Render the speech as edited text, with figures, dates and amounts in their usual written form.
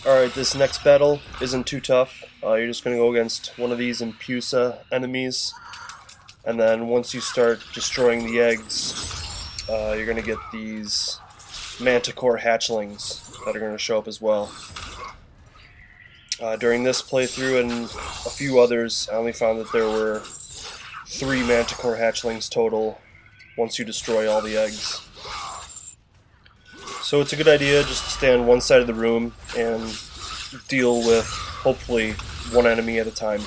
Alright, this next battle isn't too tough. You're just going to go against one of these Impusa enemies, and then once you start destroying the eggs, you're going to get these Manticore hatchlings that are going to show up as well. During this playthrough and a few others, I only found that there were 3 Manticore hatchlings total once you destroy all the eggs. So it's a good idea just to stay on one side of the room and deal with, hopefully, one enemy at a time.